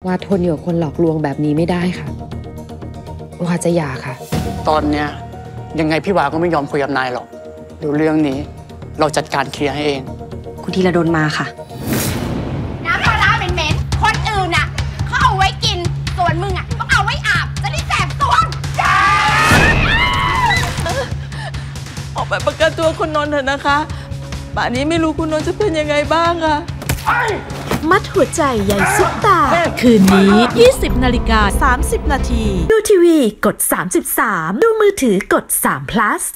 ว่าทนอยู่กับคนหลอกลวงแบบนี้ไม่ได้ค่ะว่าจะหย่าค่ะตอนเนี้ยยังไงพี่วาก็ไม่ยอมคุยกับนายหรอกเดี๋ยวเรื่องนี้เราจัดการเคลียร์ให้เองคุณธีรดลมาค่ะน้ำปลาร้าเหม็นๆคนอื่นน่ะเขาเอาไว้กินส่วนมึงอ่ะต้องเอาไว้อาบจะได้แสบตัวออกไปประกันตัวคุณนนท์เถอะนะคะป่านนี้ไม่รู้คุณนนท์จะเป็นยังไงบ้างค่ะมัดหัวใจใหญ่ซุปตาคืนนี้ 20:30 น.ดูทีวีกด 33ดูมือถือกด3 plus